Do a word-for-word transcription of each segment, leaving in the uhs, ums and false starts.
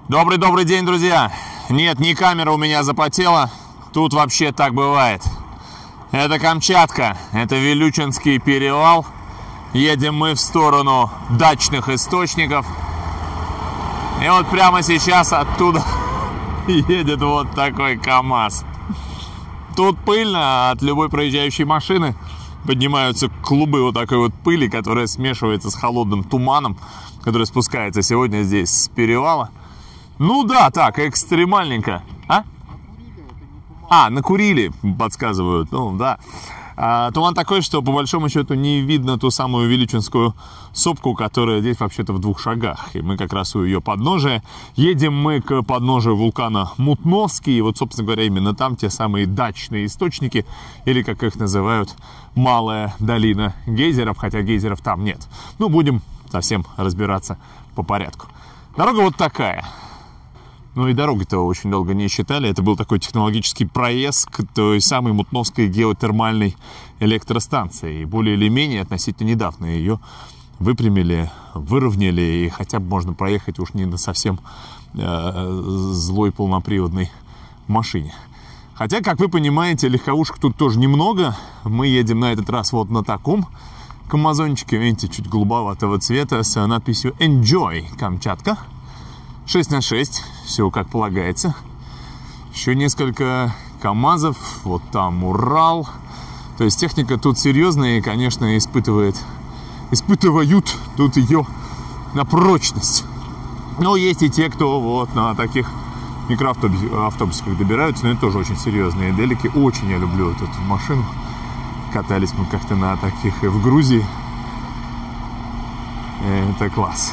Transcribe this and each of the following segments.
Добрый-добрый день, друзья! Нет, не камера у меня запотела. Тут вообще так бывает. Это Камчатка, это Вилючинский перевал. Едем мы в сторону дачных источников. И вот прямо сейчас оттуда едет вот такой КамАЗ. Тут пыльно, от любой проезжающей машины поднимаются клубы вот такой вот пыли, которая смешивается с холодным туманом, который спускается сегодня здесь с перевала. Ну да, так, экстремальненько. А? А, накурили, подсказывают. Ну да. А, туман такой, что по большому счету не видно ту самую Вилючинскую сопку, которая здесь вообще-то в двух шагах. И мы как раз у ее подножия. Едем мы к подножию вулкана Мутновский. И вот, собственно говоря, именно там те самые дачные источники, или, как их называют, Малая долина гейзеров, хотя гейзеров там нет. Ну, будем совсем разбираться по порядку. Дорога вот такая. Ну и дороги-то очень долго не считали. Это был такой технологический проезд к той самой Мутновской геотермальной электростанции. И более или менее относительно недавно ее выпрямили, выровняли. И хотя бы можно проехать уж не на совсем э, злой полноприводной машине. Хотя, как вы понимаете, легковушек тут тоже немного. Мы едем на этот раз вот на таком камазончике. Видите, чуть голубоватого цвета с надписью Enjoy Камчатка. шесть на шесть, все как полагается. Еще несколько КамАЗов, вот там Урал. То есть техника тут серьезная и, конечно, испытывает, испытывают тут ее на прочность. Но есть и те, кто вот на таких микроавтобусиках добираются, но это тоже очень серьезные делики. Очень я люблю вот эту машину. Катались мы как-то на таких и в Грузии. Это класс.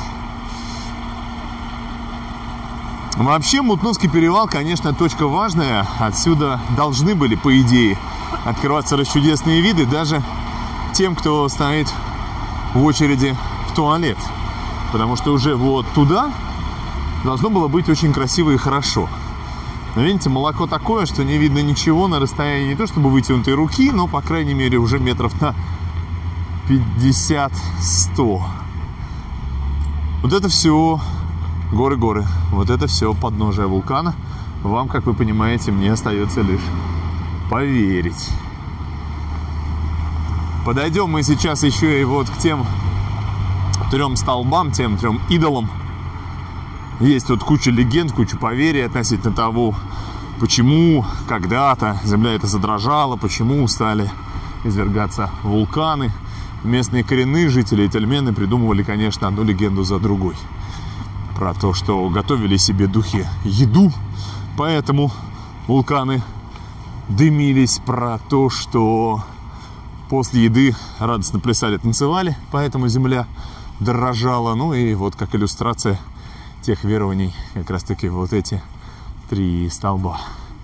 Вообще, Мутновский перевал, конечно, точка важная. Отсюда должны были, по идее, открываться расчудесные виды даже тем, кто стоит в очереди в туалет. Потому что уже вот туда должно было быть очень красиво и хорошо. Но видите, молоко такое, что не видно ничего на расстоянии не то чтобы вытянутой руки, но, по крайней мере, уже метров на пятьдесят-сто. Вот это все... Горы-горы. Вот это все подножие вулкана. Вам, как вы понимаете, мне остается лишь поверить. Подойдем мы сейчас еще и вот к тем трем столбам, тем трем идолам. Есть тут куча легенд, куча поверий относительно того, почему когда-то земля эта задрожала, почему стали извергаться вулканы. Местные коренные жители и тельмены придумывали, конечно, одну легенду за другой. Про то, что готовили себе духи еду, поэтому вулканы дымились. Про то, что после еды радостно плясали, танцевали, поэтому земля дрожала. Ну и вот как иллюстрация тех верований как раз таки вот эти три столба.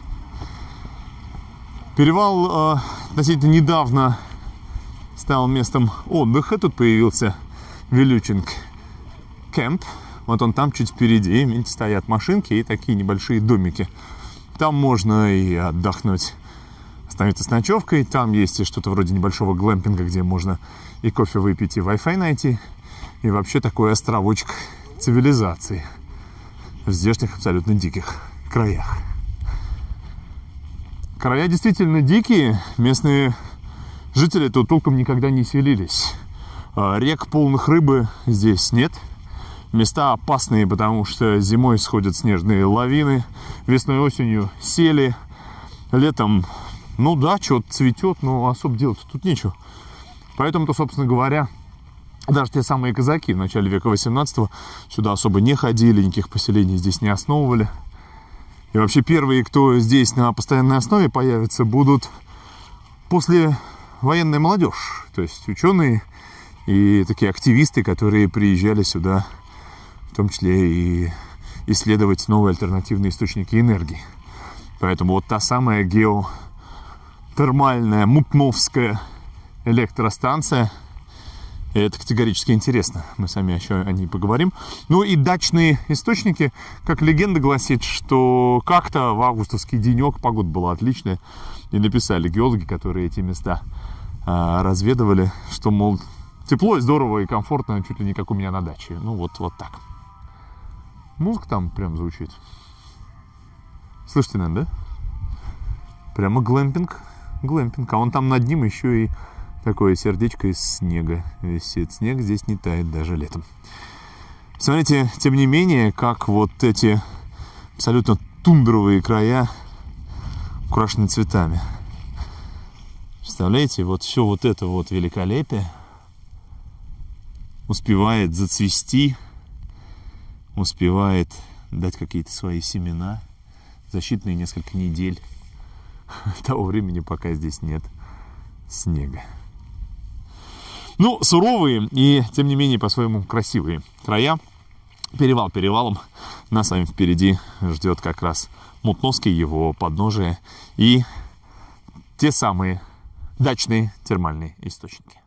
Перевал э, относительно недавно стал местом отдыха. Тут появился Вилючинг кемп. Вот он там чуть впереди, видите, стоят машинки и такие небольшие домики. Там можно и отдохнуть, остановиться с ночевкой. Там есть и что-то вроде небольшого глэмпинга, где можно и кофе выпить, и Wi-Fi найти. И вообще такой островочек цивилизации в здешних абсолютно диких краях. Края действительно дикие. Местные жители тут толком никогда не селились. Рек полных рыбы здесь нет. Места опасные, потому что зимой сходят снежные лавины, весной, осенью сели, летом, ну да, что-то цветет, но особо делать тут нечего. Поэтому-то, собственно говоря, даже те самые казаки в начале века восемнадцатого сюда особо не ходили, никаких поселений здесь не основывали. И вообще первые, кто здесь на постоянной основе появятся, будут послевоенная молодежь, то есть ученые и такие активисты, которые приезжали сюда, в том числе и исследовать новые альтернативные источники энергии. Поэтому вот та самая геотермальная Мутновская электростанция, это категорически интересно. Мы сами еще о ней поговорим. Ну и дачные источники, как легенда гласит, что как-то в августовский денек, погода была отличная, и написали геологи, которые эти места а, разведывали, что, мол, тепло и здорово, и комфортно, чуть ли не как у меня на даче. Ну вот, вот так. Музыка там прям звучит. Слышите, наверное, да? Прямо глэмпинг. Глэмпинг. А вон там над ним еще и такое сердечко из снега висит. Снег здесь не тает даже летом. Смотрите, тем не менее, как вот эти абсолютно тундровые края украшены цветами. Представляете, вот все вот это вот великолепие успевает зацвести, успевает дать какие-то свои семена за считанные несколько недель того времени, пока здесь нет снега. Ну, суровые и, тем не менее, по-своему красивые края. Перевал перевалом. Нас с вами впереди ждет как раз Мутновский, его подножие и те самые дачные термальные источники.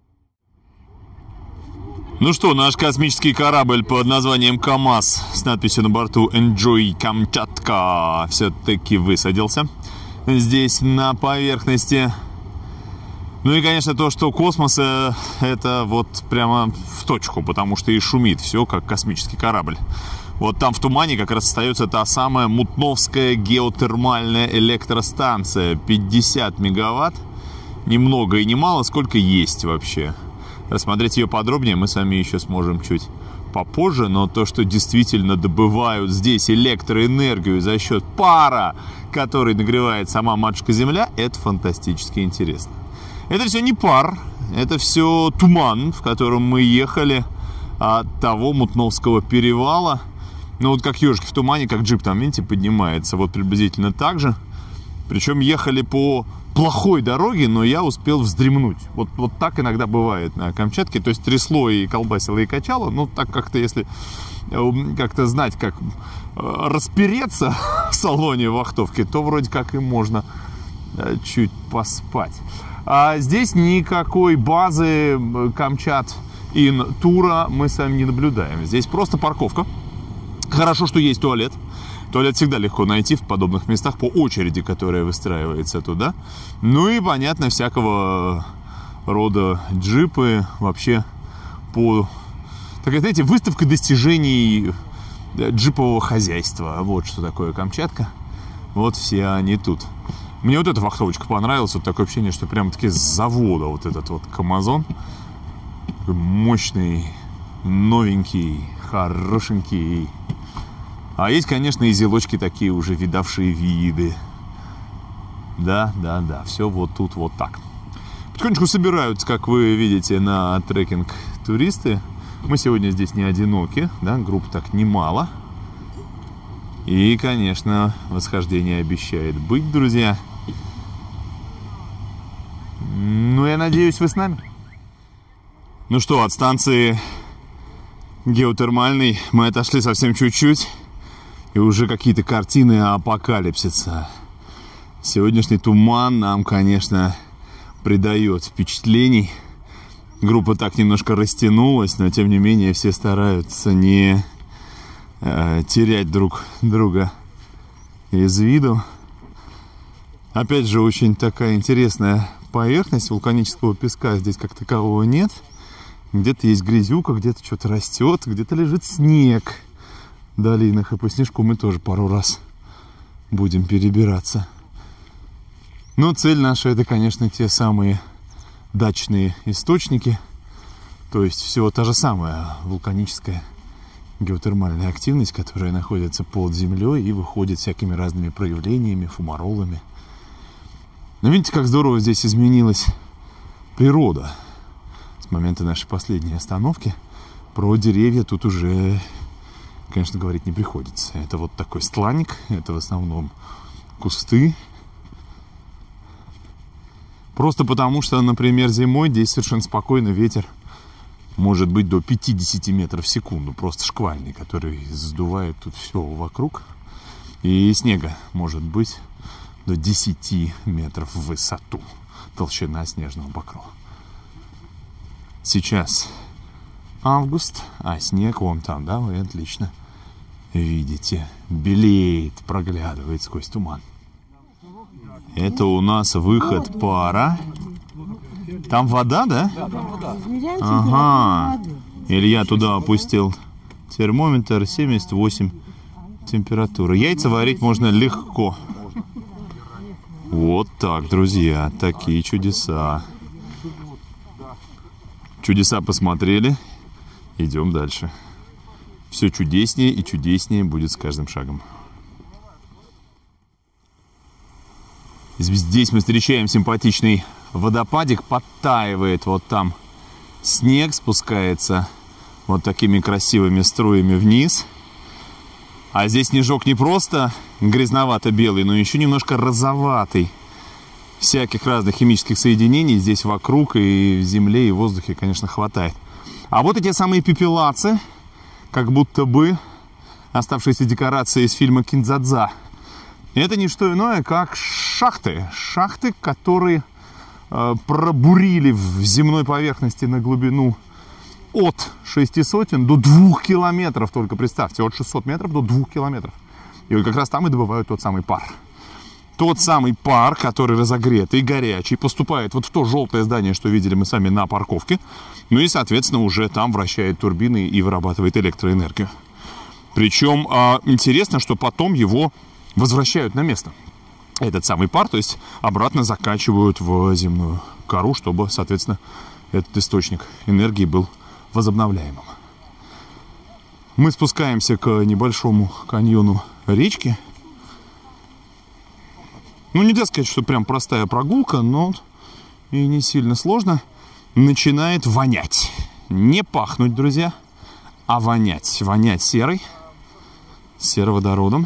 Ну что, наш космический корабль под названием КамАЗ с надписью на борту Enjoy Камчатка все-таки высадился здесь на поверхности. Ну и, конечно, то, что космос, это вот прямо в точку, потому что и шумит все, как космический корабль. Вот там в тумане как раз остается та самая Мутновская геотермальная электростанция. пятьдесят мегаватт. Ни много и ни мало, сколько есть вообще. Рассмотреть ее подробнее мы с вами еще сможем чуть попозже, но то, что действительно добывают здесь электроэнергию за счет пара, который нагревает сама матушка Земля, это фантастически интересно. Это все не пар, это все туман, в котором мы ехали от того Мутновского перевала. Ну вот как ежики в тумане, как джип там, видите, поднимается. Вот приблизительно так же. Причем ехали по плохой дороге, но я успел вздремнуть. Вот, вот так иногда бывает на Камчатке. То есть трясло и колбасило и качало. Ну так как-то, если как-то знать, как распереться в салоне вахтовки, то вроде как и можно чуть поспать. А здесь никакой базы Камчат Ин тура мы с вами не наблюдаем. Здесь просто парковка. Хорошо, что есть туалет. Туалет всегда легко найти в подобных местах по очереди, которая выстраивается туда. Ну и, понятно, всякого рода джипы. Вообще по... Так, знаете, выставка достижений джипового хозяйства. Вот что такое Камчатка. Вот все они тут. Мне вот эта вахтовочка понравилась. Вот такое ощущение, что прям-таки с завода вот этот вот КамАЗон. Мощный, новенький, хорошенький. А есть, конечно, и зелочки такие уже видавшие виды. Да, да, да, все вот тут вот так. Потихонечку собираются, как вы видите, на трекинг туристы. Мы сегодня здесь не одиноки, да, групп так немало. И, конечно, восхождение обещает быть, друзья. Ну, я надеюсь, вы с нами. Ну что, от станции геотермальной мы отошли совсем чуть-чуть. И уже какие-то картины апокалипсиса. Сегодняшний туман нам, конечно, придает впечатлений. Группа так немножко растянулась, но тем не менее все стараются не э, терять друг друга из виду. Опять же, очень такая интересная поверхность. Вулканического песка здесь как такового нет. Где-то есть грязюка, где-то что-то растет, где-то лежит снег в долинах. И по снежку мы тоже пару раз будем перебираться. Но цель наша — это, конечно, те самые дачные источники. То есть все та же самая вулканическая геотермальная активность, которая находится под землей и выходит всякими разными проявлениями, фумаролами. Но видите, как здорово здесь изменилась природа с момента нашей последней остановки. Про деревья тут уже, конечно, говорить не приходится. Это вот такой стланник, это в основном кусты. Просто потому, что, например, зимой здесь совершенно спокойно ветер может быть до пятидесяти метров в секунду. Просто шквальный, который сдувает тут все вокруг. И снега может быть до десяти метров в высоту. Толщина снежного покрова. Сейчас август, а снег вон там, да, вы отлично видите. Белеет, проглядывает сквозь туман. Это у нас выход пара. Там вода, да? Да, там вода. Ага. Илья туда опустил Термометр семьдесят восемь. Температура. Яйца варить можно легко. Вот так, друзья. Такие чудеса. Чудеса посмотрели. Идем дальше. Все чудеснее и чудеснее будет с каждым шагом. Здесь мы встречаем симпатичный водопадик. Подтаивает вот там снег, спускается вот такими красивыми струями вниз. А здесь снежок не просто грязновато-белый, но еще немножко розоватый. Всяких разных химических соединений здесь вокруг и в земле, и в воздухе, конечно, хватает. А вот эти самые пепелацы, как будто бы оставшиеся декорации из фильма «Киндзадза». Это не что иное, как шахты. Шахты, которые э, пробурили в земной поверхности на глубину от шести сотен до двух километров, только представьте, от шестисот метров до двух километров. И вот как раз там и добывают тот самый пар. Тот самый пар, который разогретый, горячий, поступает вот в то желтое здание, что видели мы сами на парковке. Ну и, соответственно, уже там вращает турбины и вырабатывает электроэнергию. Причем э, интересно, что потом его возвращают на место. Этот самый пар, то есть обратно закачивают в земную кору, чтобы, соответственно, этот источник энергии был возобновляемым. Мы спускаемся к небольшому каньону речки. Ну, нельзя сказать, что прям простая прогулка, но и не сильно сложно. Начинает вонять. Не пахнуть, друзья, а вонять. Вонять серой, сероводородом.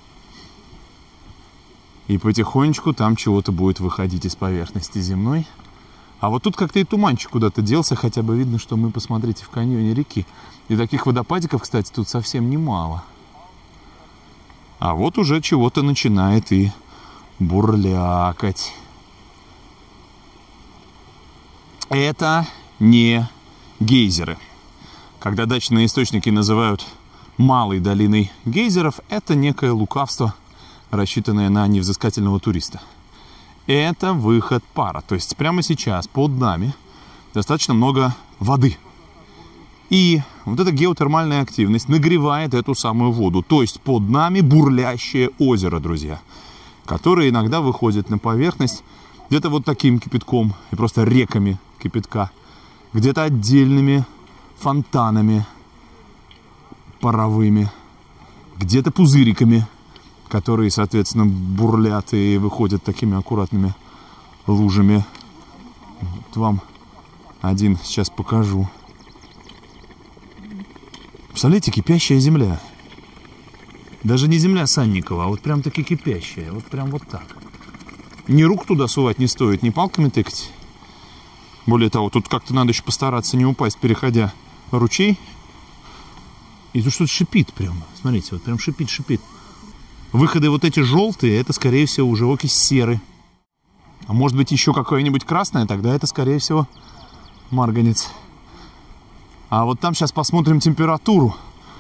И потихонечку там чего-то будет выходить из поверхности земной. А вот тут как-то и туманчик куда-то делся, хотя бы видно, что мы, посмотрите, в каньоне реки. И таких водопадиков, кстати, тут совсем немало. А вот уже чего-то начинает и бурлякать. Это не гейзеры. Когда дачные источники называют малой долиной гейзеров, это некое лукавство, рассчитанное на невзыскательного туриста. Это выход пара. То есть прямо сейчас под нами достаточно много воды. И вот эта геотермальная активность нагревает эту самую воду. То есть под нами бурлящее озеро, друзья, которое иногда выходит на поверхность где-то вот таким кипятком и просто реками кипятка, где-то отдельными фонтанами паровыми, где-то пузыриками, которые, соответственно, бурлят и выходят такими аккуратными лужами. Вот вам один сейчас покажу. Представляете, кипящая земля. Даже не земля Санникова, а вот прям таки кипящая. Вот прям вот так. Ни рук туда сувать не стоит, ни палками тыкать. Более того, тут как-то надо еще постараться не упасть, переходя ручей. И тут что-то шипит прям. Смотрите, вот прям шипит-шипит. Выходы вот эти желтые, это, скорее всего, уже окись серы. А может быть, еще какое-нибудь красное, тогда это, скорее всего, марганец. А вот там сейчас посмотрим температуру.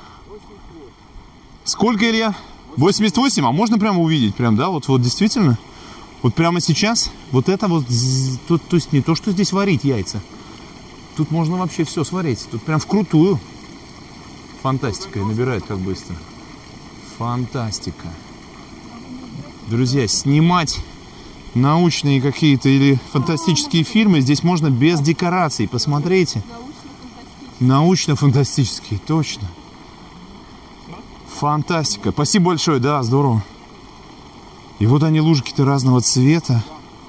Сколько, Илья? восемьдесят восемь? А можно прямо увидеть? Прям, да? Вот, вот действительно. Вот прямо сейчас. Вот это вот. Тут, то есть не то, что здесь варить яйца. Тут можно вообще все сварить. Тут прям вкрутую. Фантастика. И набирает как быстро. Фантастика. Друзья, снимать научные какие-то или фантастические фильмы здесь можно без декораций. Посмотрите. Научно-фантастические, точно. Фантастика. Спасибо большое, да, здорово. И вот они, лужки-то разного цвета.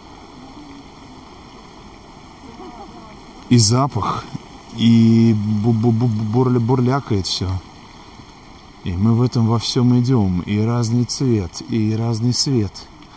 И запах. И бурлякает все. И мы в этом во всем идем. И разный цвет, и разный свет.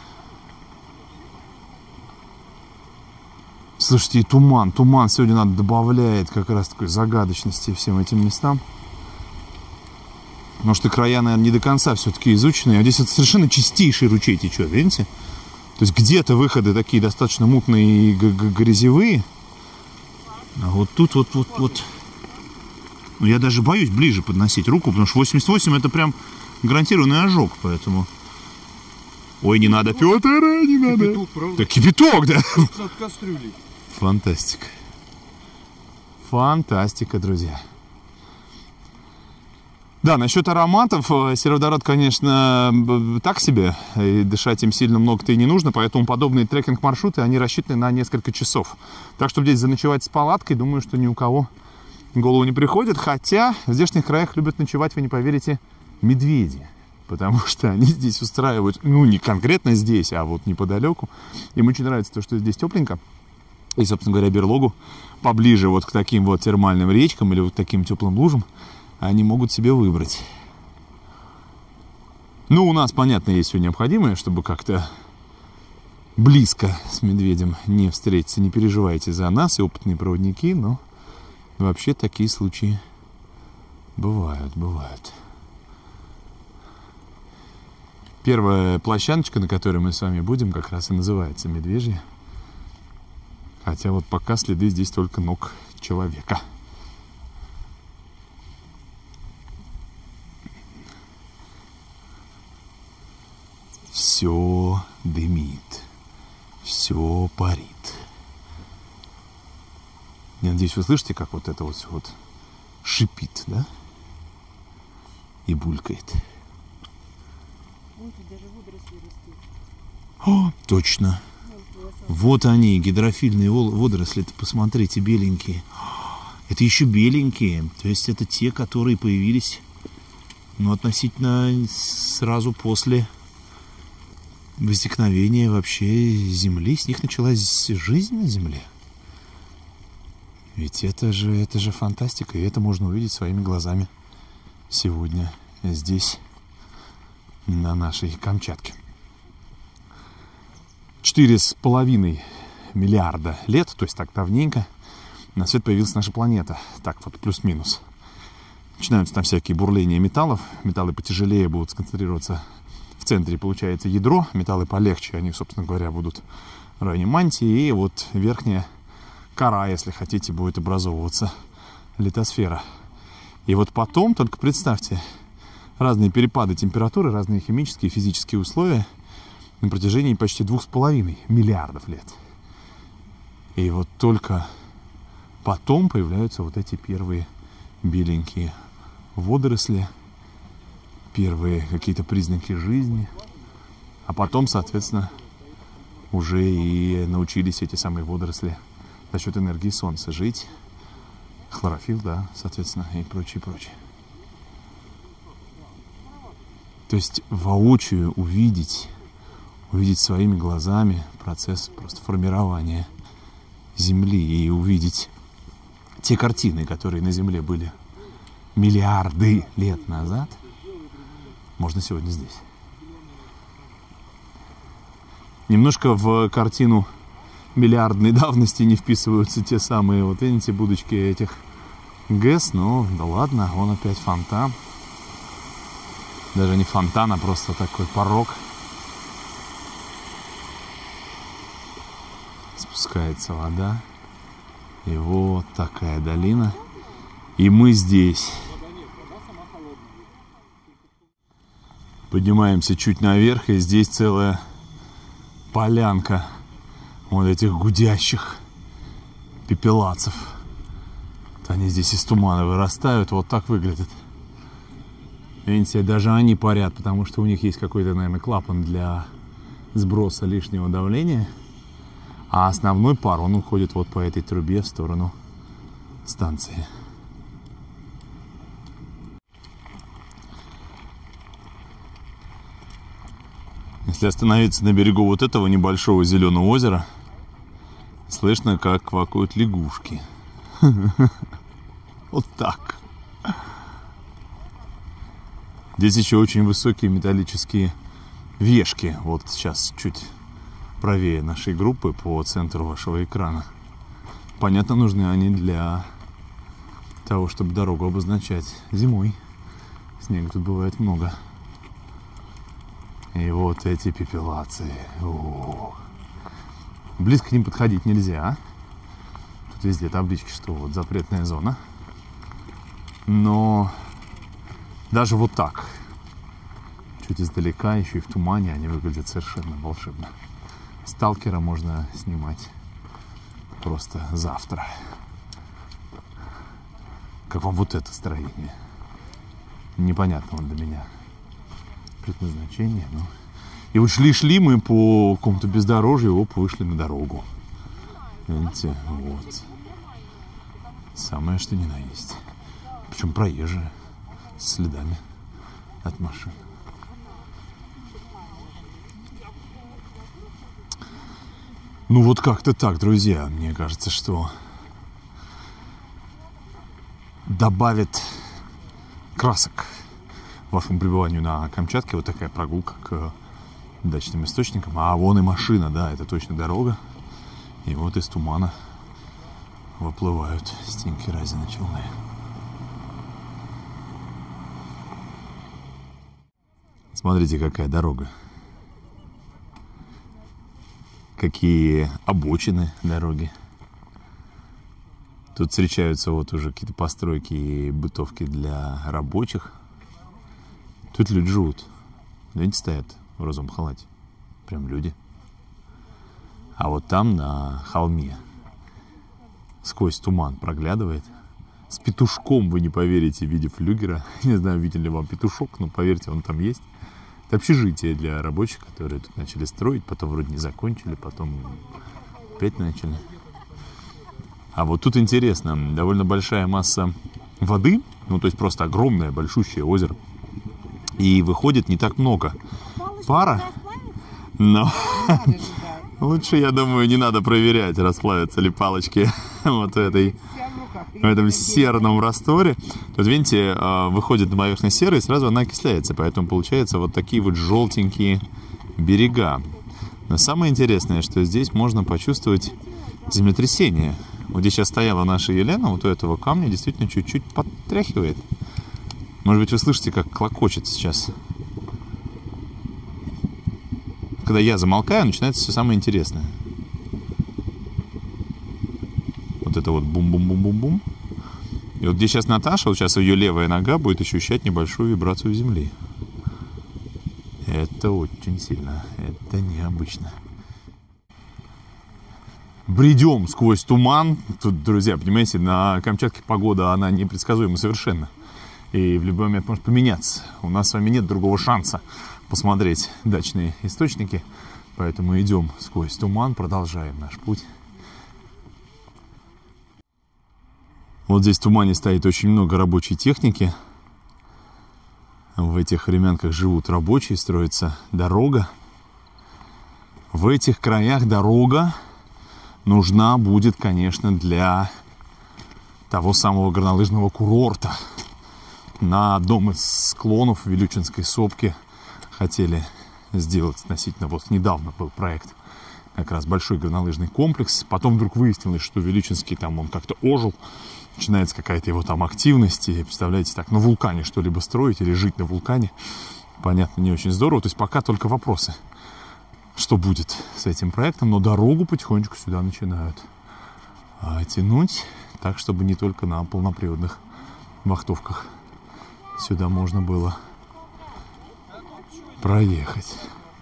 Слушайте, и туман. Туман сегодня надо добавляет как раз такой загадочности всем этим местам. Потому что края, наверное, не до конца все-таки изучены. А здесь вот совершенно чистейший ручей течет, видите? То есть где-то выходы такие достаточно мутные и грязевые. А вот тут вот, вот, вот. Ну, я даже боюсь ближе подносить руку, потому что восемьдесят восемь это прям гарантированный ожог, поэтому... Ой, не надо, Петр, не надо. Кипяток, правда? Да, кипяток, да. От кастрюли. Фантастика. Фантастика, друзья. Да, насчет ароматов, сероводород, конечно, так себе, и дышать им сильно много-то и не нужно, поэтому подобные трекинг-маршруты, они рассчитаны на несколько часов. Так что здесь заночевать с палаткой, думаю, что ни у кого в голову не приходит, хотя в здешних краях любят ночевать, вы не поверите, медведи, потому что они здесь устраивают, ну, не конкретно здесь, а вот неподалеку. Им очень нравится то, что здесь тепленько, и, собственно говоря, берлогу поближе вот к таким вот термальным речкам или вот к таким теплым лужам они могут себе выбрать. Ну, у нас, понятно, есть все необходимое, чтобы как-то близко с медведем не встретиться. Не переживайте за нас и опытные проводники, но вообще такие случаи бывают, бывают. Первая площадочка, на которой мы с вами будем, как раз и называется Медвежья. Хотя вот пока следы здесь только ног человека. Все дымит, все парит. Я надеюсь, вы слышите, как вот это вот все вот шипит, да? И булькает. О, точно. Вот они, гидрофильные водоросли. Посмотрите, беленькие. Это еще беленькие. То есть это те, которые появились, ну, относительно сразу после возникновения вообще Земли. С них началась жизнь на Земле. Ведь это же, это же фантастика. И это можно увидеть своими глазами сегодня здесь, на нашей Камчатке. Четыре с половиной миллиарда лет, то есть так давненько, на свет появилась наша планета. Так вот, плюс-минус. Начинаются там всякие бурления металлов. Металлы потяжелее будут сконцентрироваться в центре, получается ядро. Металлы полегче, они, собственно говоря, будут в районе мантии. И вот верхняя кора, если хотите, будет образовываться литосфера. И вот потом, только представьте, разные перепады температуры, разные химические и физические условия на протяжении почти двух с половиной миллиардов лет. И вот только потом появляются вот эти первые беленькие водоросли, первые какие-то признаки жизни, а потом, соответственно, уже и научились эти самые водоросли за счет энергии солнца жить, хлорофилл, да, соответственно, и прочее, прочее. То есть воочию увидеть, увидеть своими глазами процесс просто формирования Земли и увидеть те картины, которые на Земле были миллиарды лет назад, можно сегодня здесь. Немножко в картину миллиардной давности не вписываются те самые, вот видите, будочки этих ГЭС, но да ладно, вон опять фонтан. Даже не фонтан, а просто такой порог. Спускается вода. И вот такая долина. И мы здесь. Поднимаемся чуть наверх, и здесь целая полянка вот этих гудящих пепелацев. Вот они здесь из тумана вырастают, вот так выглядят. Видите, даже они парят, потому что у них есть какой-то, наверное, клапан для сброса лишнего давления. А основной пар, он уходит вот по этой трубе в сторону станции. Если остановиться на берегу вот этого небольшого зеленого озера, слышно, как квакают лягушки. Вот так. Здесь еще очень высокие металлические вешки. Вот сейчас чуть правее нашей группы по центру вашего экрана. Понятно, нужны они для того, чтобы дорогу обозначать зимой. Снега тут бывает много. И вот эти пепелации. О-о-о. Близко к ним подходить нельзя. Тут везде таблички, что вот запретная зона. Но даже вот так, чуть издалека, еще и в тумане, они выглядят совершенно волшебно. Сталкера можно снимать просто завтра. Как вам вот это строение? непонятного для меня предназначения. Ну. И вот шли-шли мы по какому-то бездорожью, оп, вышли на дорогу. Видите, вот. Самое что ни на есть. Причем проезжая, с следами от машин. Ну вот как-то так, друзья. Мне кажется, что добавит красок вашему пребыванию на Камчатке вот такая прогулка к дачным источникам. А вон и машина, да, это точно дорога. И вот из тумана выплывают стенки Разина челны. Смотрите, какая дорога. Какие обочины дороги. Тут встречаются вот уже какие-то постройки и бытовки для рабочих. Тут люди живут. Видите, стоят в розовом халате. Прям люди. А вот там на холме сквозь туман проглядывает. С петушком, вы не поверите, в виде флюгера. Не знаю, видели ли вам петушок, но поверьте, он там есть. Это общежитие для рабочих, которые тут начали строить, потом вроде не закончили, потом опять начали. А вот тут интересно, довольно большая масса воды, ну то есть просто огромное, большущее озеро. И выходит не так много пара, но лучше, я думаю, не надо проверять, расплавятся ли палочки вот в этой... в этом серном растворе. Тут, видите, выходит на поверхность серы, и сразу она окисляется. Поэтому получаются вот такие вот желтенькие берега. Но самое интересное, что здесь можно почувствовать землетрясение. Вот здесь сейчас стояла наша Елена, вот у этого камня действительно чуть-чуть подтряхивает. Может быть, вы слышите, как клокочет сейчас. Когда я замолкаю, начинается все самое интересное. Вот это вот бум-бум-бум-бум-бум. И вот где сейчас Наташа, вот сейчас ее левая нога будет ощущать небольшую вибрацию земли. Это очень сильно. Это необычно. Бредем сквозь туман. Тут, друзья, понимаете, на Камчатке погода, она непредсказуема совершенно. И в любой момент может поменяться. У нас с вами нет другого шанса посмотреть дачные источники. Поэтому идем сквозь туман, продолжаем наш путь. Вот здесь в тумане стоит очень много рабочей техники. В этих временках живут рабочие, строится дорога. В этих краях дорога нужна будет, конечно, для того самого горнолыжного курорта. На одном из склонов Вилючинской сопки хотели сделать относительно, вот недавно был проект, как раз большой горнолыжный комплекс. Потом вдруг выяснилось, что Вилючинский там он как-то ожил. Начинается какая-то его там активность. И, представляете, так на вулкане что-либо строить или жить на вулкане. Понятно, не очень здорово. То есть пока только вопросы, что будет с этим проектом. Но дорогу потихонечку сюда начинают а, тянуть. Так, чтобы не только на полноприводных вахтовках сюда можно было проехать.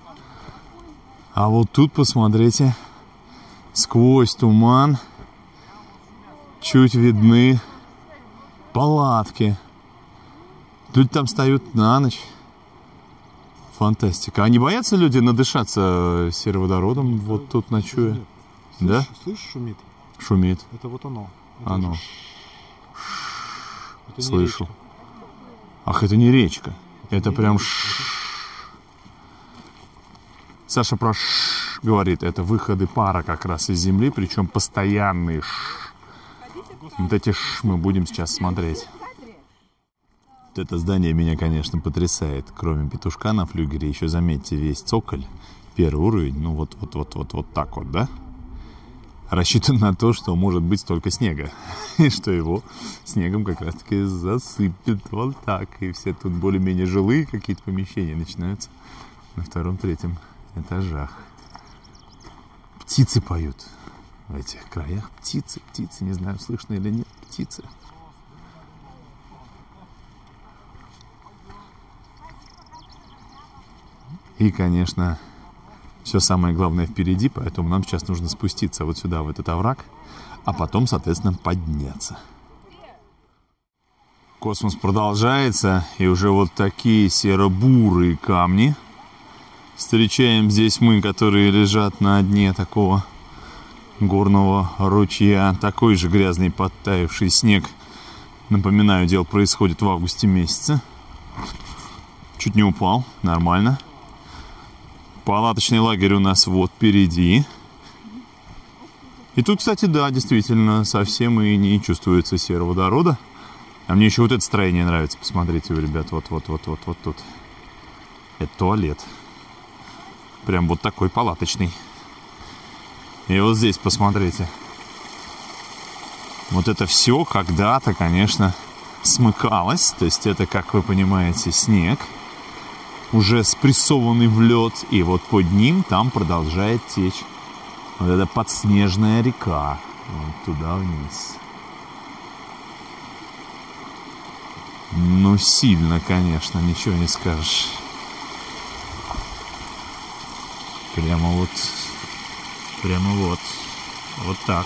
А вот тут, посмотрите, сквозь туман чуть видны палатки. Люди там встают на ночь. Фантастика. А не боятся люди надышаться сероводородом вот тут ночуя? Слышишь, да? Слышишь, шумит? Шумит. Это вот оно. Это Оно. Это Слышу. Ах, это не речка. Это прям ш. Саша про ш говорит. Это выходы пара как раз из земли, причем постоянные ш. Вот эти ш мы будем сейчас смотреть. Вот это здание меня, конечно, потрясает. Кроме петушка на флюгере, еще заметьте, весь цоколь, первый уровень, ну вот, вот, вот, вот, вот так вот, да? Рассчитан на то, что может быть столько снега. И что его снегом как раз-таки засыпет вот так. И все тут более-менее жилые какие-то помещения начинаются на втором-третьем этажах. Птицы поют в этих краях. Птицы, птицы, не знаю, слышно или нет, птицы. И, конечно, все самое главное впереди, поэтому нам сейчас нужно спуститься вот сюда, в этот овраг, а потом, соответственно, подняться. Космос продолжается, и уже вот такие серо-бурые камни встречаем здесь мы, которые лежат на дне такого горного ручья. Такой же грязный подтаявший снег. Напоминаю, дело происходит в августе месяце. Чуть не упал, нормально. Палаточный лагерь у нас вот впереди. И тут, кстати, да, действительно, совсем и не чувствуется сероводорода. А мне еще вот это строение нравится. Посмотрите вы, ребят, вот-вот-вот-вот-вот тут. Это туалет. Прям вот такой палаточный. И вот здесь посмотрите. Вот это все когда-то, конечно, смыкалось. То есть это, как вы понимаете, снег, уже спрессованный в лед. И вот под ним там продолжает течь вот эта подснежная река. Вот туда вниз. Ну, сильно, конечно, ничего не скажешь. Прямо вот, прямо вот, вот так.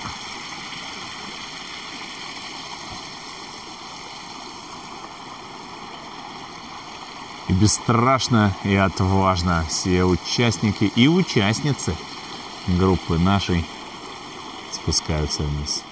И бесстрашно, и отважно все участники и участницы группы нашей спускаются вниз.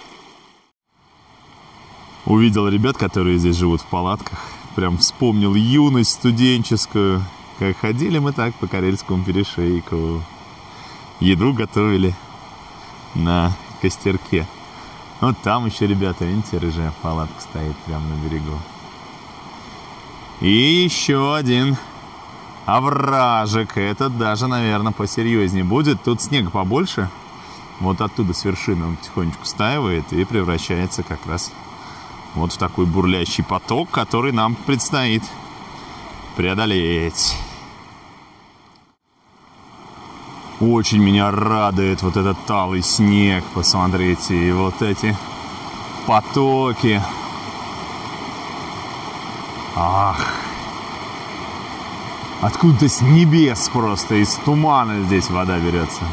Увидел ребят, которые здесь живут в палатках. Прям вспомнил юность студенческую. Как ходили мы так по Карельскому перешейку. Еду готовили на костерке. Вот там еще ребята, видите, рыжая палатка стоит прямо на берегу. И еще один овражек. Этот даже, наверное, посерьезнее будет. Тут снега побольше. Вот оттуда с вершины он потихонечку стаивает и превращается как раз вот в такой бурлящий поток, который нам предстоит преодолеть. Очень меня радует вот этот талый снег. Посмотрите, и вот эти потоки. Ах! Откуда-то с небес просто, из тумана здесь вода берется.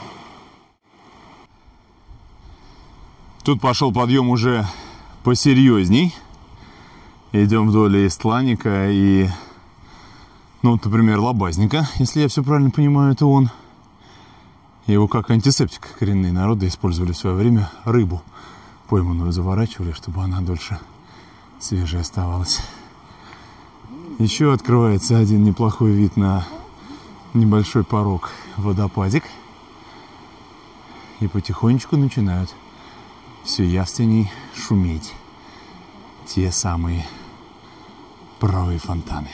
Тут пошел подъем уже посерьезней. Идем вдоль Истланника и, ну, вот, например, Лобазника, если я все правильно понимаю, это он. Его как антисептик коренные народы использовали в свое время. Рыбу пойманную заворачивали, чтобы она дольше свежей оставалась. Еще открывается один неплохой вид на небольшой порог водопадик. И потихонечку начинают все явственней шуметь те самые правые фонтаны.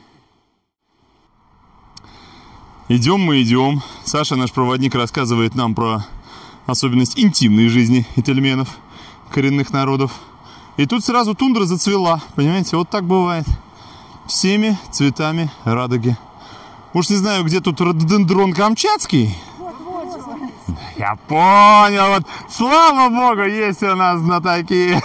Идем мы, идем. Саша, наш проводник, рассказывает нам про особенность интимной жизни ительменов, коренных народов. И тут сразу тундра зацвела. Понимаете, вот так бывает. Всеми цветами радуги. Уж не знаю, где тут рододендрон камчатский. Я понял, вот, слава богу, есть у нас знатоки.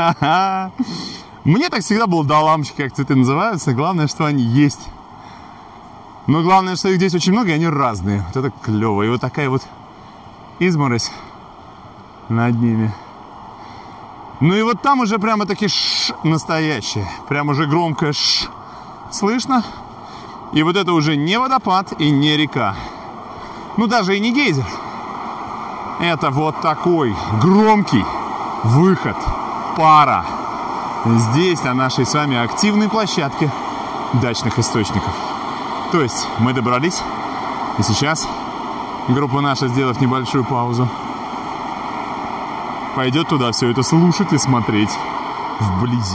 Мне так всегда было до лампочки, как цветы называются. Главное, что они есть. Но главное, что их здесь очень много, и они разные. Вот это клево. И вот такая вот изморозь над ними. Ну и вот там уже прямо таки ш настоящее. Прям уже громкое ш слышно. И вот это уже не водопад и не река. Ну даже и не гейзер. Это вот такой громкий выход пара здесь, на нашей с вами активной площадке дачных источников. То есть мы добрались, и сейчас группа наша, сделав небольшую паузу, пойдет туда все это слушать и смотреть вблизи.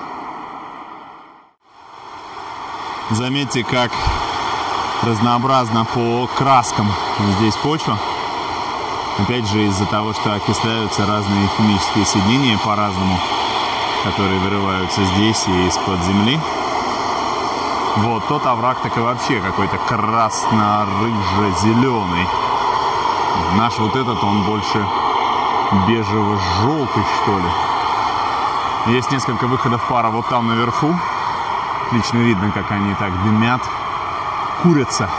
Заметьте, как разнообразно по краскам здесь почва. Опять же, из-за того, что окисляются разные химические соединения по-разному, которые вырываются здесь и из-под земли. Вот тот овраг так и вообще какой-то красно-рыжо-зеленый. Наш вот этот, он больше бежево-желтый, что ли. Есть несколько выходов пара вот там наверху. Отлично видно, как они так дымят, курятся.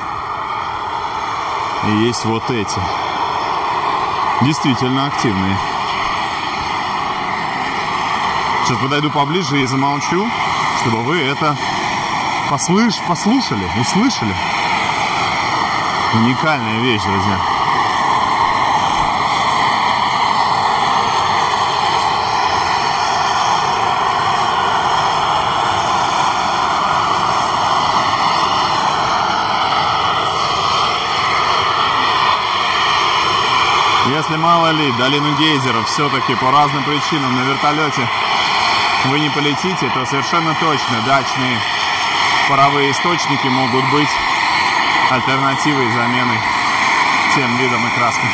И есть вот эти. Действительно активные. Сейчас подойду поближе и замолчу, чтобы вы это послыш... послушали, услышали. Уникальная вещь, друзья. Если, мало ли, долину гейзеров все-таки по разным причинам на вертолете вы не полетите, то совершенно точно дачные паровые источники могут быть альтернативой, заменой тем видам и краскам.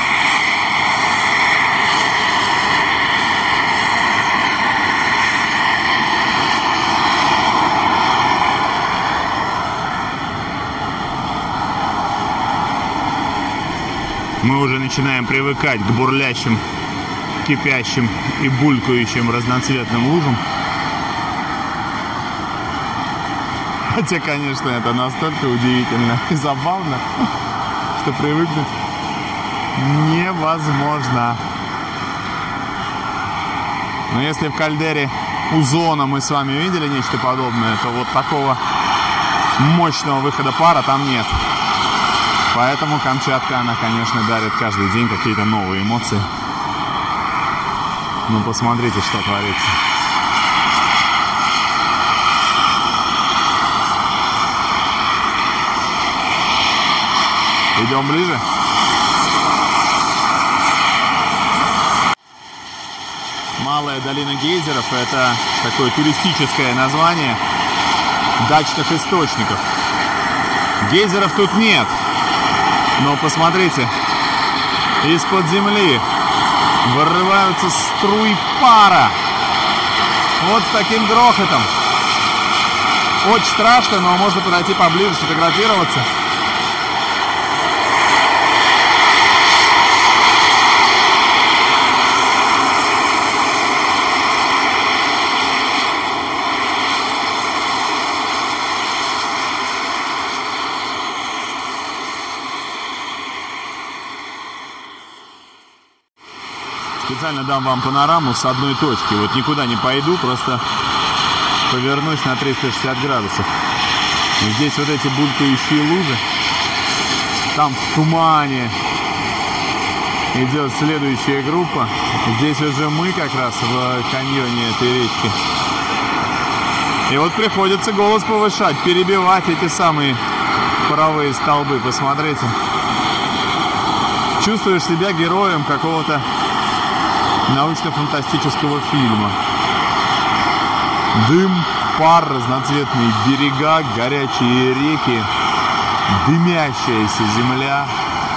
Мы уже начинаем привыкать к бурлящим, кипящим и булькающим разноцветным лужам. Хотя, конечно, это настолько удивительно и забавно, что привыкнуть невозможно. Но если в кальдере Узона мы с вами видели нечто подобное, то вот такого мощного выхода пара там нет. Поэтому Камчатка, она, конечно, дарит каждый день какие-то новые эмоции. Ну, посмотрите, что творится. Идем ближе. Малая долина гейзеров – это такое туристическое название дачных источников. Гейзеров тут нет. Но посмотрите, из-под земли вырываются струи пара. Вот с таким грохотом. Очень страшно, но можно подойти поближе, сфотографироваться. Специально дам вам панораму с одной точки. Вот никуда не пойду, просто повернусь на триста шестьдесят градусов. Здесь вот эти булькающие лужи. Там в тумане идет следующая группа. Здесь уже мы как раз в каньоне этой речки. И вот приходится голос повышать, перебивать эти самые паровые столбы. Посмотрите. Чувствуешь себя героем какого-то научно-фантастического фильма. Дым, пар, разноцветные берега, горячие реки, дымящаяся земля.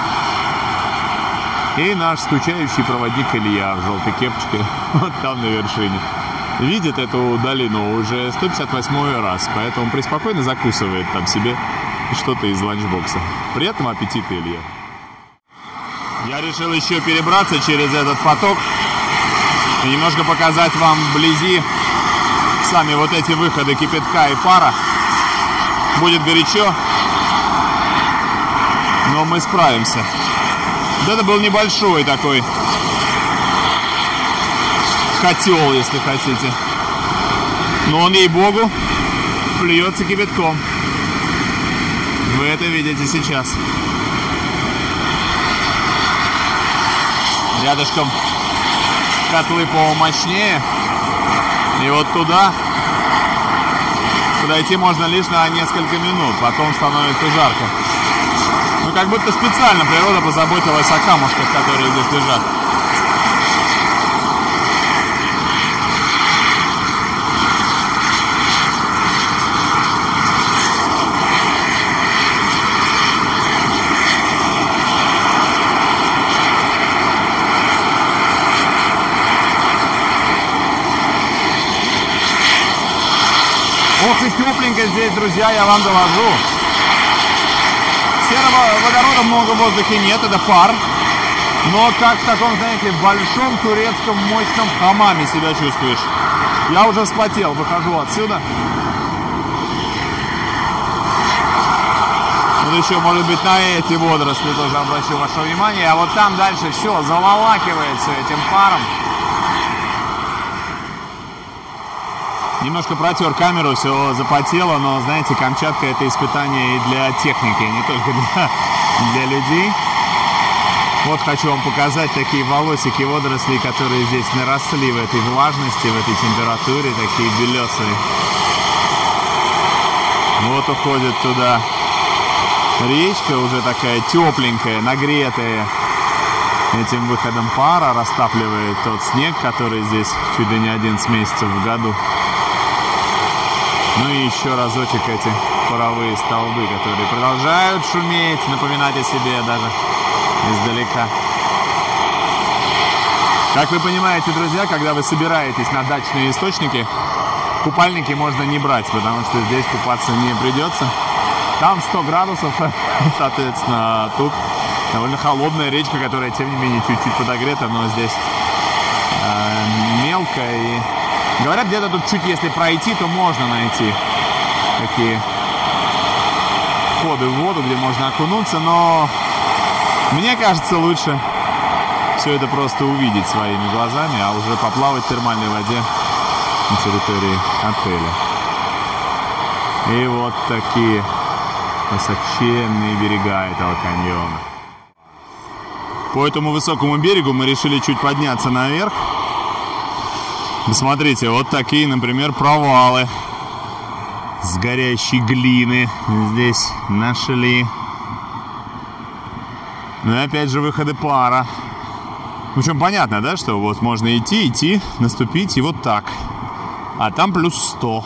И наш скучающий проводник Илья в желтой кепочке вот там на вершине. Видит эту долину уже сто пятьдесят восьмой раз, поэтому преспокойно закусывает там себе что-то из ланчбокса. Приятного аппетита, Илья. Я решил еще перебраться через этот поток и немножко показать вам вблизи сами вот эти выходы кипятка и пара. Будет горячо, но мы справимся. Вот это был небольшой такой котел, если хотите. Но он, ей-богу, плюется кипятком. Вы это видите сейчас. Рядышком котлы помощнее. И вот туда подойти можно лишь на несколько минут. Потом становится жарко. Ну, как будто специально природа позаботилась о камушках, которые здесь лежат. Ох и тепленько здесь, друзья, я вам доложу. Серого водорода много в воздухе нет, это пар. Но как в таком, знаете, большом турецком мощном хамаме себя чувствуешь. Я уже вспотел, выхожу отсюда. Вот еще, может быть, на эти водоросли тоже обращу ваше внимание. А вот там дальше все заволакивается этим паром. Немножко протер камеру, все запотело, но, знаете, Камчатка — это испытание и для техники, не только для, для людей. Вот хочу вам показать такие волосики водорослей, которые здесь наросли в этой влажности, в этой температуре, такие белесые. Вот уходит туда речка, уже такая тепленькая, нагретая этим выходом пара, растапливает тот снег, который здесь чуть ли не одиннадцать месяцев в году. Ну и еще разочек эти паровые столбы, которые продолжают шуметь, напоминать о себе даже издалека. Как вы понимаете, друзья, когда вы собираетесь на дачные источники, купальники можно не брать, потому что здесь купаться не придется. Там сто градусов, соответственно, тут довольно холодная речка, которая, тем не менее, чуть-чуть подогрета, но здесь э, мелко. И говорят, где-то тут чуть, если пройти, то можно найти такие входы в воду, где можно окунуться, но мне кажется, лучше все это просто увидеть своими глазами, а уже поплавать в термальной воде на территории отеля. И вот такие высоченные берега этого каньона. По этому высокому берегу мы решили чуть подняться наверх. Посмотрите, вот такие, например, провалы с горящей глины здесь нашли. Ну и опять же выходы пара. Причем понятно, да, что вот можно идти, идти, наступить и вот так. А там плюс сто.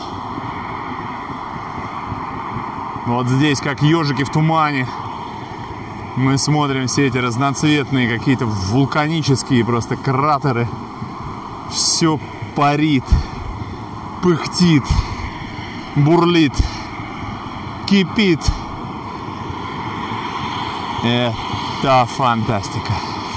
Вот здесь, как ежики в тумане, мы смотрим все эти разноцветные какие-то вулканические просто кратеры. Все парит, пыхтит, бурлит, кипит. Это фантастика.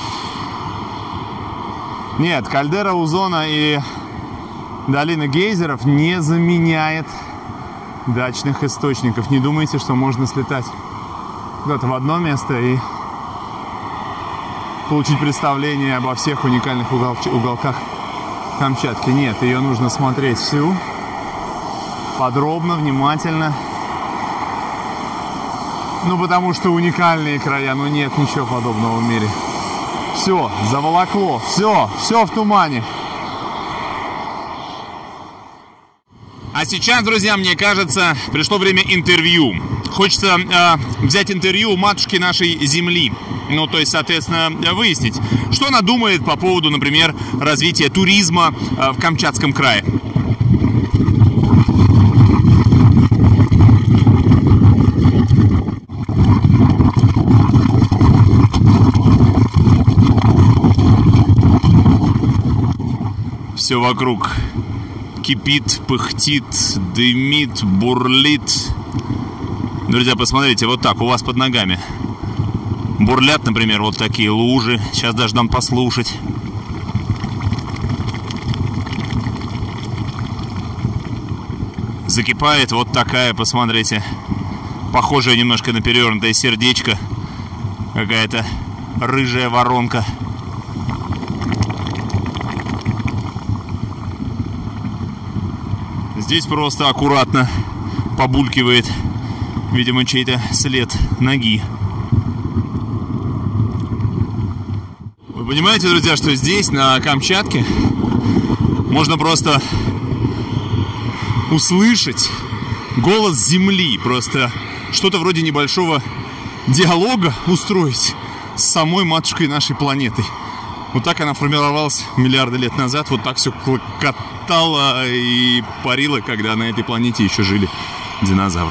Нет, кальдера Озона и долина гейзеров не заменяет дачных источников. Не думайте, что можно слетать куда-то в одно место и получить представление обо всех уникальных угол уголках Камчатки. Нет, ее нужно смотреть всю, подробно, внимательно. Ну, потому что уникальные края, ну нет ничего подобного в мире. Все, заволокло, все, все в тумане. А сейчас, друзья, мне кажется, пришло время интервью. Хочется э, взять интервью у матушки нашей земли. Ну, то есть, соответственно, выяснить, что она думает по поводу, например, развития туризма э, в Камчатском крае. Все вокруг кипит, пыхтит, дымит, бурлит. Друзья, посмотрите, вот так у вас под ногами бурлят, например, вот такие лужи. Сейчас даже дам послушать. Закипает вот такая, посмотрите, похожая немножко на перевернутое сердечко, какая-то рыжая воронка. Здесь просто аккуратно побулькивает, видимо, чей-то след ноги. Вы понимаете, друзья, что здесь, на Камчатке, можно просто услышать голос земли, просто что-то вроде небольшого диалога устроить с самой матушкой нашей планетой. Вот так она формировалась миллиарды лет назад, вот так все клокотало и парило, когда на этой планете еще жили динозавры.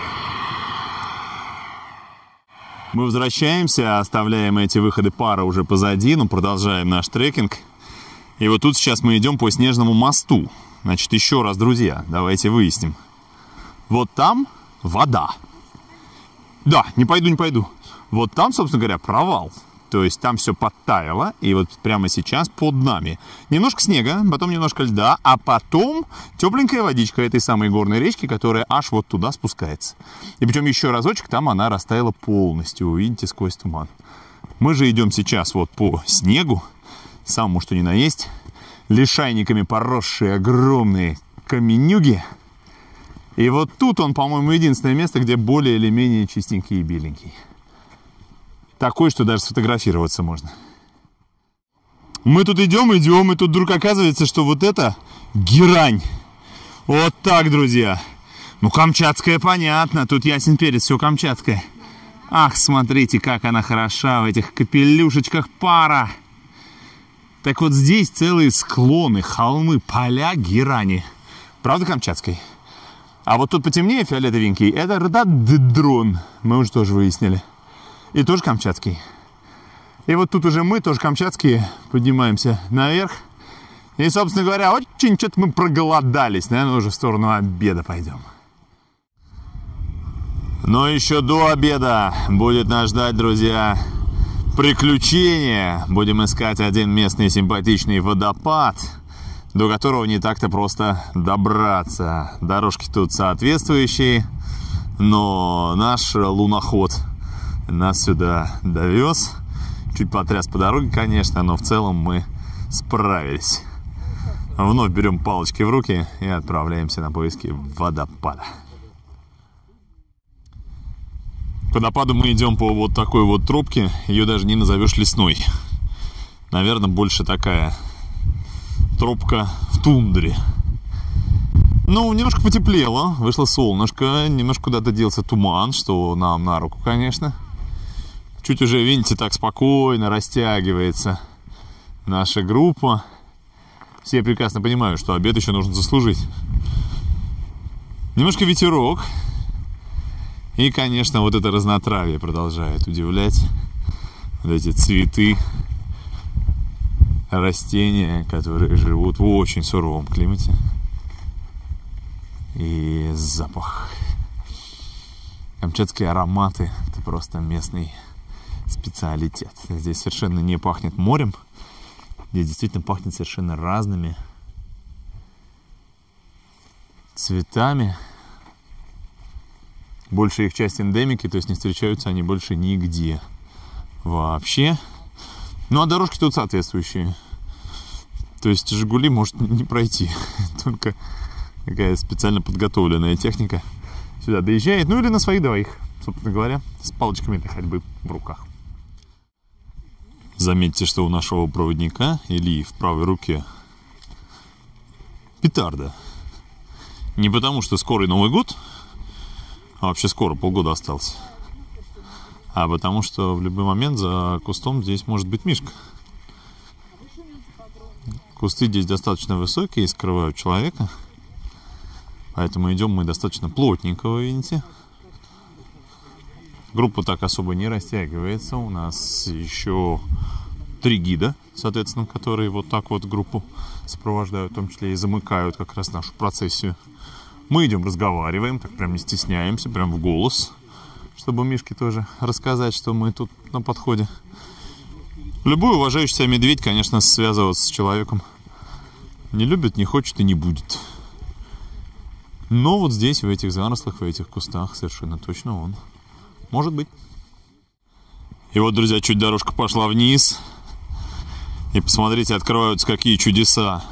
Мы возвращаемся, оставляем эти выходы пара уже позади, но продолжаем наш трекинг. И вот тут сейчас мы идем по снежному мосту. Значит, еще раз, друзья, давайте выясним. Вот там вода. Да, не пойду, не пойду. Вот там, собственно говоря, провал. То есть там все подтаяло, и вот прямо сейчас под нами немножко снега, потом немножко льда, а потом тепленькая водичка этой самой горной речки, которая аж вот туда спускается. И причем еще разочек там она растаяла полностью, увидите, сквозь туман. Мы же идем сейчас вот по снегу, самому что ни на есть, лишайниками поросшие огромные каменюги. И вот тут он, по-моему, единственное место, где более или менее чистенький и беленький. Такой, что даже сфотографироваться можно. Мы тут идем, идем, и тут вдруг оказывается, что вот это герань. Вот так, друзья. Ну, камчатская, понятно. Тут ясен перец, все камчатское. Ах, смотрите, как она хороша в этих капелюшечках пара. Так вот здесь целые склоны, холмы, поля герани. Правда камчатской? А вот тут потемнее фиолетовенький, это рододендрон. Мы уже тоже выяснили. И тоже камчатский. И вот тут уже мы, тоже камчатские, поднимаемся наверх. И, собственно говоря, очень что-то мы проголодались. Наверное, уже в сторону обеда пойдем. Но еще до обеда будет нас ждать, друзья, приключения. Будем искать один местный симпатичный водопад, до которого не так-то просто добраться. Дорожки тут соответствующие, но наш луноход нас сюда довез. Чуть потряс по дороге, конечно, но в целом мы справились. Вновь берем палочки в руки и отправляемся на поиски водопада. К водопаду мы идем по вот такой вот тропке. Ее даже не назовешь лесной. Наверное, больше такая тропка в тундре. Ну, немножко потеплело, вышло солнышко, немножко куда-то делся туман, что нам на руку, конечно. Чуть уже, видите, так спокойно растягивается наша группа. Все прекрасно понимают, что обед еще нужно заслужить. Немножко ветерок. И, конечно, вот это разнотравье продолжает удивлять. Вот эти цветы, растения, которые живут в очень суровом климате. И запах. Камчатские ароматы – это просто местный специалитет. Здесь совершенно не пахнет морем. Здесь действительно пахнет совершенно разными цветами. Большая их часть эндемики, то есть не встречаются они больше нигде вообще. Ну а дорожки тут соответствующие. То есть «Жигули» может не пройти. Только какая специально подготовленная техника сюда доезжает. Ну или на своих двоих, собственно говоря, с палочками для ходьбы в руках. Заметьте, что у нашего проводника Ильи в правой руке петарда. Не потому, что скоро Новый год, а вообще скоро, полгода остался, а потому что в любой момент за кустом здесь может быть мишка. Кусты здесь достаточно высокие и скрывают человека, поэтому идем мы достаточно плотненько, вы видите. Группа так особо не растягивается. У нас еще три гида, соответственно, которые вот так вот группу сопровождают, в том числе и замыкают как раз нашу процессию. Мы идем, разговариваем, так прям не стесняемся, прям в голос, чтобы Мишке тоже рассказать, что мы тут на подходе. Любой уважающий себя медведь, конечно, связываться с человеком не любит, не хочет и не будет. Но вот здесь, в этих зарослях, в этих кустах, совершенно точно он может быть. И вот, друзья, чуть дорожка пошла вниз. И посмотрите, открываются какие чудеса.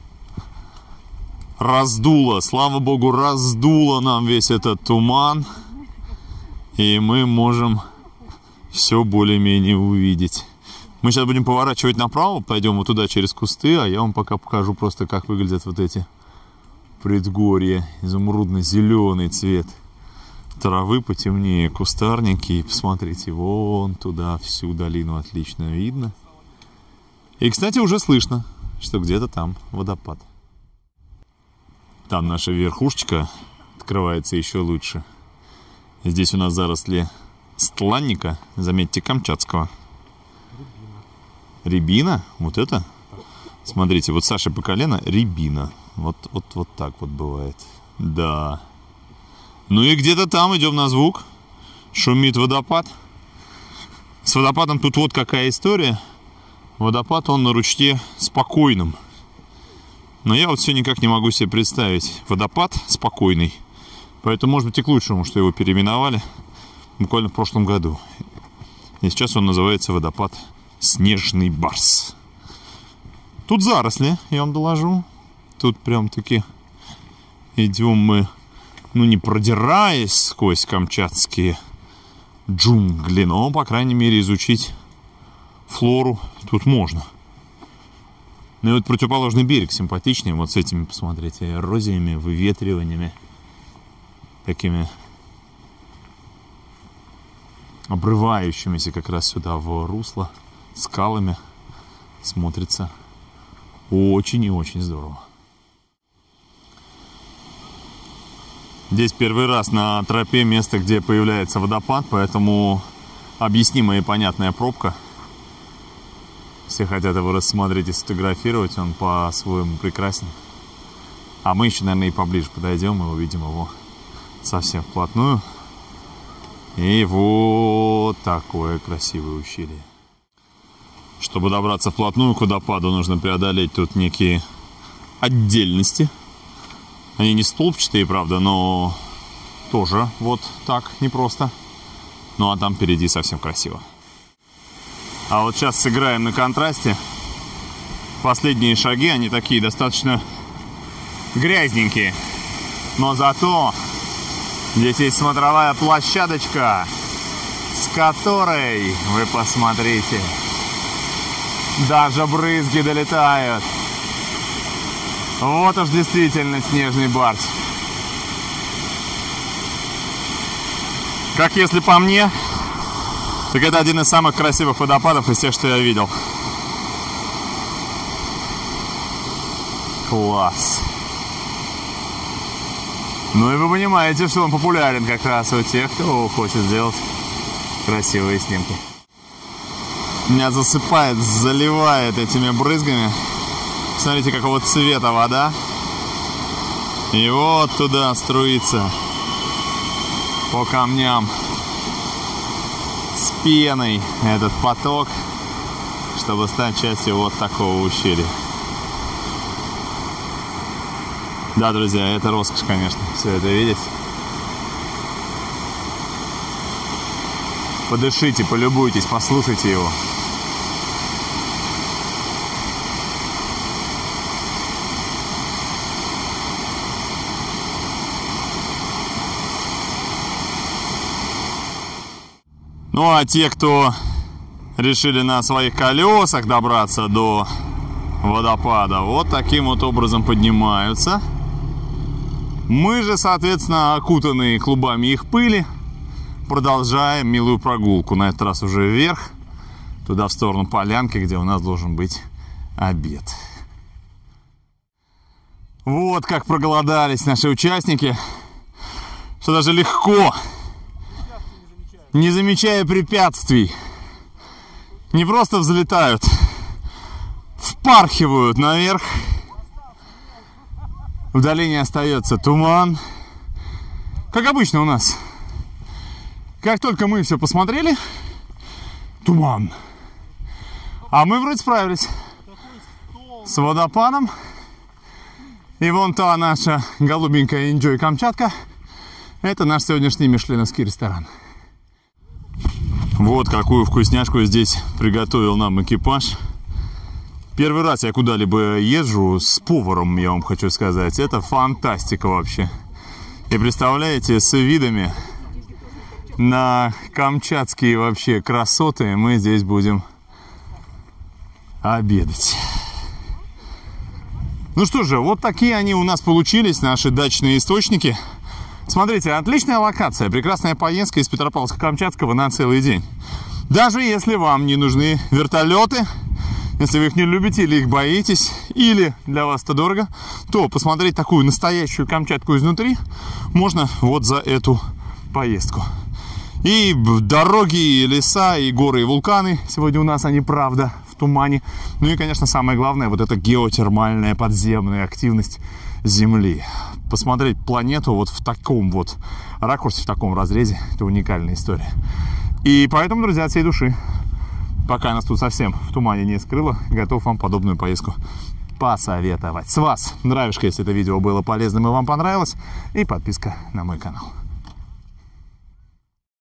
Раздуло, слава богу, раздуло нам весь этот туман. И мы можем все более-менее увидеть. Мы сейчас будем поворачивать направо, пойдем вот туда через кусты, а я вам пока покажу просто, как выглядят вот эти предгорья. Изумрудно-зеленый цвет травы, потемнее кустарники. И посмотрите, вон туда всю долину отлично видно. И, кстати, уже слышно, что где-то там водопад. Там наша верхушечка открывается еще лучше. Здесь у нас заросли стланника, заметьте, камчатского. Рябина, вот это. Смотрите, вот Саше по колено рябина. Вот, вот, вот так вот бывает. Да. Ну и где-то там, идем на звук, шумит водопад. С водопадом тут вот какая история. Водопад, он на ручье спокойном. Но я вот все никак не могу себе представить водопад спокойный. Поэтому, может быть, и к лучшему, что его переименовали буквально в прошлом году. И сейчас он называется водопад Снежный Барс. Тут заросли, я вам доложу. Тут прям таки идем мы, ну, не продираясь сквозь камчатские джунгли, но, по крайней мере, изучить флору тут можно. Ну и вот противоположный берег симпатичный, вот с этими, посмотрите, эрозиями, выветриваниями, такими обрывающимися как раз сюда в русло, скалами, смотрится очень и очень здорово. Здесь первый раз на тропе место, где появляется водопад, поэтому объяснимая и понятная пробка. Все хотят его рассмотреть и сфотографировать, он по-своему прекрасен. А мы еще, наверное, и поближе подойдем и увидим его совсем вплотную. И вот такое красивое ущелье. Чтобы добраться вплотную к водопаду, нужно преодолеть тут некие отдельности. Они не столбчатые, правда, но тоже вот так непросто. Ну а там впереди совсем красиво. А вот сейчас сыграем на контрасте. Последние шаги, они такие достаточно грязненькие. Но зато здесь есть смотровая площадочка, с которой, вы посмотрите, даже брызги долетают. Вот уж действительно снежный барс. Как если по мне, так это один из самых красивых водопадов из тех, что я видел. Класс. Ну и вы понимаете, что он популярен как раз у тех, кто хочет сделать красивые снимки. Меня засыпает, заливает этими брызгами. Смотрите, какого цвета вода. И вот туда струится по камням с пеной этот поток, чтобы стать частью вот такого ущелья. Да, друзья, это роскошь, конечно, все это видеть. Подышите, полюбуйтесь, послушайте его. Ну а те, кто решили на своих колесах добраться до водопада, вот таким вот образом поднимаются. Мы же, соответственно, окутанные клубами их пыли, продолжаем милую прогулку. На этот раз уже вверх, туда в сторону полянки, где у нас должен быть обед. Вот как проголодались наши участники, что даже легко, не замечая препятствий, не просто взлетают, впархивают наверх. В долине остается туман. Как обычно у нас. Как только мы все посмотрели, туман. А мы вроде справились с водопадом. И вон та наша голубенькая Enjoy Камчатка. Это наш сегодняшний мишленовский ресторан. Вот какую вкусняшку здесь приготовил нам экипаж. Первый раз я куда-либо езжу с поваром, я вам хочу сказать. Это фантастика вообще. И представляете, с видами на камчатские вообще красоты мы здесь будем обедать. Ну что же, вот такие они у нас получились, наши дачные источники. Смотрите, отличная локация, прекрасная поездка из Петропавловска-Камчатского на целый день. Даже если вам не нужны вертолеты, если вы их не любите или их боитесь, или для вас это дорого, то посмотреть такую настоящую Камчатку изнутри можно вот за эту поездку. И дороги, и леса, и горы, и вулканы. Сегодня у нас они, правда, в тумане. Ну и, конечно, самое главное, вот эта геотермальная подземная активность Земли. Посмотреть планету вот в таком вот ракурсе, в таком разрезе, это уникальная история. И поэтому, друзья, от всей души, пока нас тут совсем в тумане не скрыло, готов вам подобную поездку посоветовать. С вас нравишься, если это видео было полезным и вам понравилось, и подписка на мой канал.